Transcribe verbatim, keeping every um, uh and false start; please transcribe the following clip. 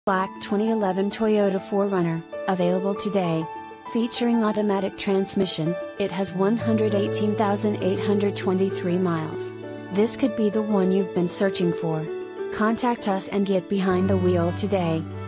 Black twenty eleven Toyota four runner, available today. Featuring automatic transmission, it has one hundred eighteen thousand eight hundred twenty-three miles. This could be the one you've been searching for. Contact us and get behind the wheel today.